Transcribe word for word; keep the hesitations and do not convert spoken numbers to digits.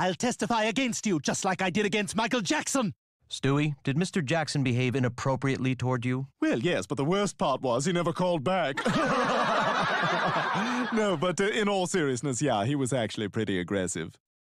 I'll testify against you, just like I did against Michael Jackson. Stewie, did Mister Jackson behave inappropriately toward you? Well, yes, but the worst part was he never called back. No, but uh, in all seriousness, yeah, he was actually pretty aggressive.